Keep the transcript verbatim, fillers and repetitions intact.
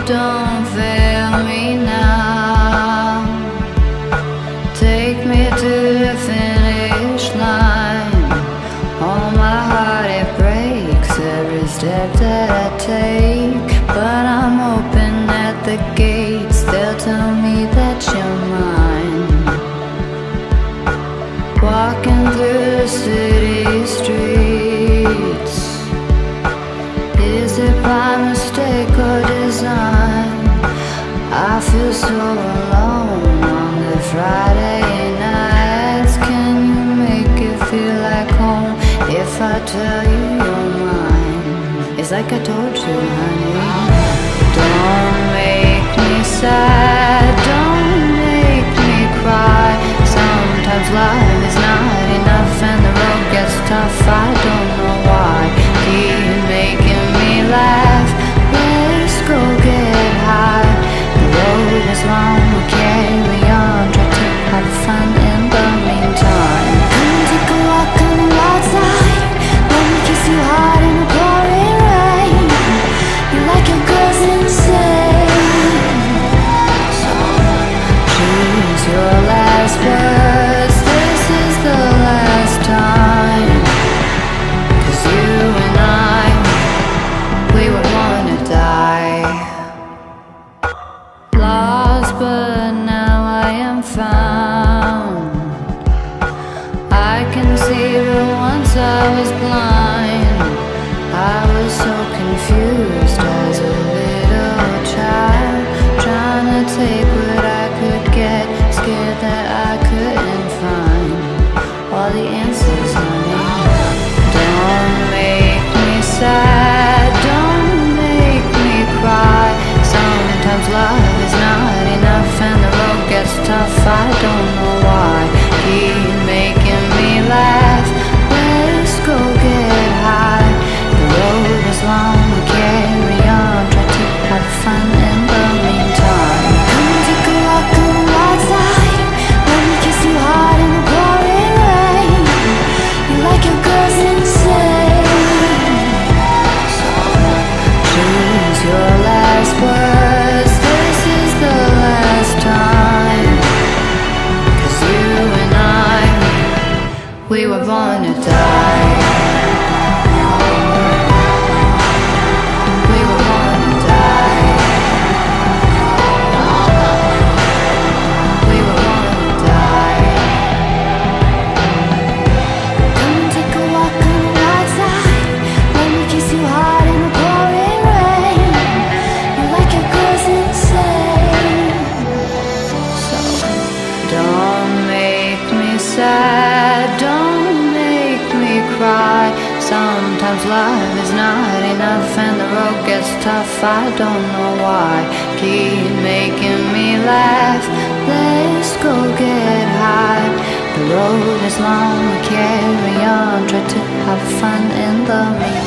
don't fail me now. Take me to the finish line. Oh, my heart, it breaks every step that I take. But I'm open at the gates, they'll tell me that you're mine. Walking through the city streets, is it by mistake or design? I feel so alone on the Friday nights. Can you make it feel like home if I tell you you're mine? It's like I told you, honey. Don't make me sad, don't make me cry. Sometimes life is not enough and the road gets tough. I don't know why. Keep making me laugh. Let's go get high. The road is long, we'll carry on. Try to have fun in the meantime. Come take a walk on the wild side. Let me kiss you hard in the pouring rain. You like your girls insane, so choose your last words. This is the last time. 'Cause you and I, we would wanna die. Lost, but now I am found. I can see, but once I was blind. I was so confused as a little child, trying to take what I could get, scared that I couldn't find all the answers, honey. Don't make me sad, don't make me cry. Sometimes love is not enough and the road gets tough. I don't know why. Keep making me laugh. Let's go get high. The road is long, we'll carry on. Try to have fun in the meantime. Come and take a walk on the wild side. Let me kiss you hard in the pouring rain. You like your girls insane, so choose your last words. This is the last time. 'Cause you and I, we were born to die. We were born to die. We were born to die. Come and take a walk on the wild side. Let me kiss you hard in the pouring rain. You like your girls insane, so don't make me sad, don't make me cry. Sometimes life is not enough and the road gets tough. I don't know why. Keep making me laugh. Let's go get high. The road is long, we carry on. Try to have fun in the meantime.